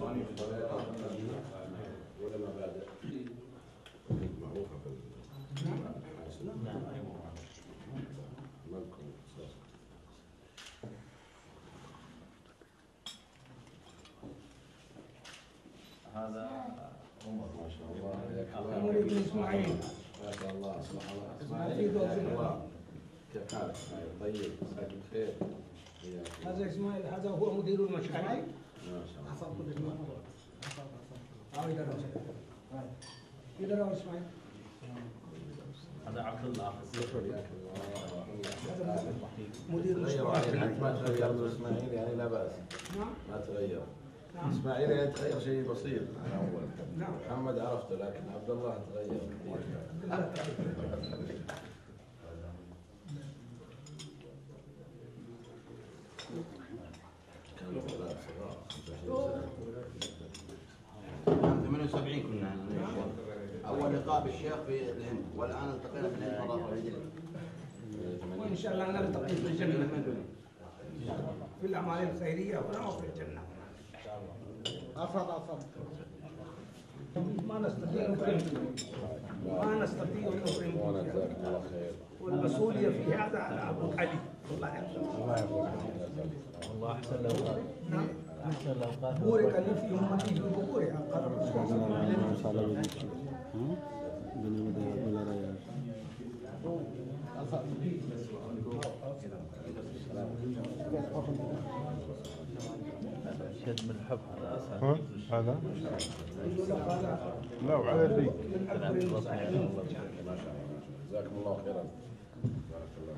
ولا مبادئ معروفة هذا عمر ما شاء الله. عمر بن اسماعيل ما شاء الله. اصلح الله اسماعيل. كيف حالك اسماعيل؟ طيب مساك بخير. هذا اسماعيل، هذا هو مدير المشاريع. ما شاء الله. يدرى اسماعيل. هذا عبد الله. مدير المشاريع. ما تغير اسماعيل يعني لا باس. نعم. ما تغير. اسماعيل يعني تغير شيء بسيط عن اول. نعم. محمد عرفته لكن عبد الله تغير كثير. كانوا ثلاث صغار 78 كنا اول لقاء بالشيخ في الهند، والان التقينا في الهند مره اخرى. وان شاء الله نلتقي في الجنه في الاعمال الخيريه هنا وفي الجنه. أفضل. ما نستطيع نكرمكم. جزاكم الله خير. والمسؤوليه في هذا على ابو علي. الله يحفظه. والله احسن لو قال. نعم. احسن لو قال. بورك لي في امتي في قبورها قال الرسول صلى الله عليه وسلم. شد من الحب هذا اسهل. هذا؟ لا وعلى يديك. ما شاء الله. جزاكم الله خيرا. بارك الله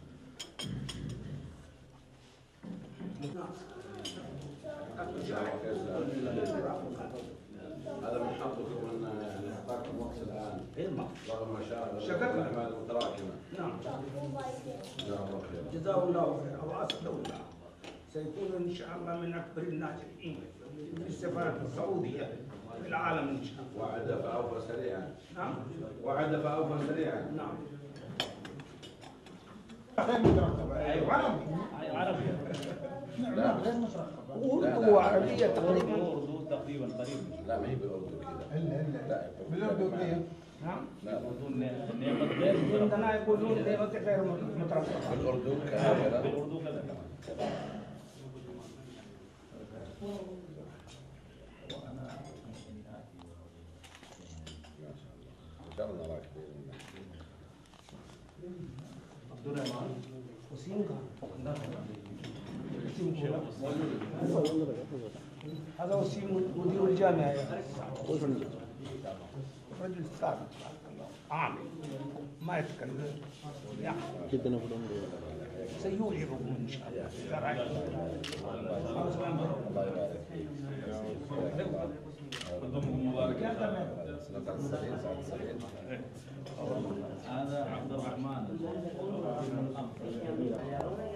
فيك. هذا من حظكم ان اعطاكم وقت الان رغم مشاغل الاعمال المتراكمه. نعم. جزاه الله خيرا. جزاه الله خيرا واسعده الله. سيكون ان شاء الله من اكبر الناجحين في السفاره السعوديه في العالم ان شاء الله. وعد فاوفى سريعا. نعم. وعد فاوفى سريعا. نعم. ايوه عربي. لا اردو وعربيه تقريبا. اردو تقريبا قريب. لا ما هي بالاردو كذا. لا بالاردو كيف؟ نعم. لا اردو نعمه غير عندنا يقولون نعمه غير مترفقه. بالاردو كذا. بالاردو كذا كمان. ان شاء الله نراك باذن الله. وسيمكا. هذا وسيم مدير الجامعه رجل ثابت عامل ما يتكلم جدا افضل. سيوعظكم ان شاء الله. الله يبارك فيك. هذا عبد الرحمن.